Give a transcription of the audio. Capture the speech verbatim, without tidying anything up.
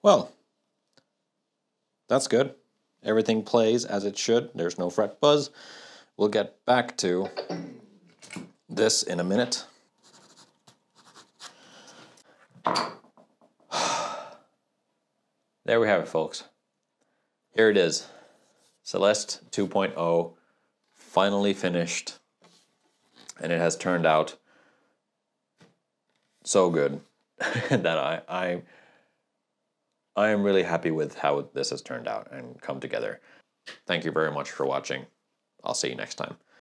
Well, that's good. Everything plays as it should. There's no fret buzz. We'll get back to this in a minute. There we have it, folks. Here it is. Celeste two point oh, finally finished. And it has turned out so good that I, I, I am really happy with how this has turned out and come together. Thank you very much for watching. I'll see you next time.